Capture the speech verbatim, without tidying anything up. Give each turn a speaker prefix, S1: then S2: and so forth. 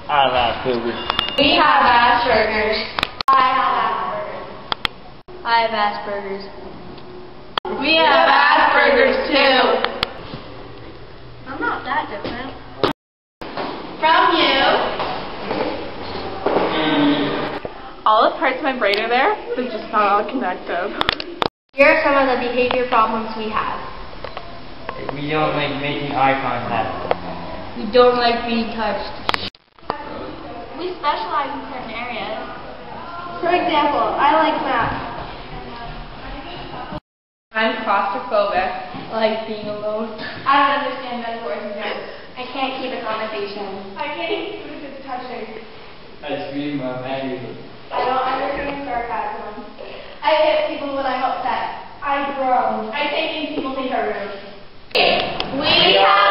S1: I have Asperger's.
S2: We have Asperger's. I have Asperger's. I have Asperger's. We have Asperger's too. I'm not that different. From you.
S3: All the parts of my brain are there, they're just not all connected.
S2: Here are some of the behavior problems we have.
S1: We don't like making eye contact.
S2: We don't like being touched. We specialize in certain areas. For example, I like math.
S3: I'm claustrophobic.
S2: I like being alone. I don't understand metaphors and jokes. I can't keep a conversation. I can't eat food if it's touching.
S1: I scream my angry.
S2: I don't understand sarcasm. I hit people when I'm upset. I groan. I say things people think are rude. We have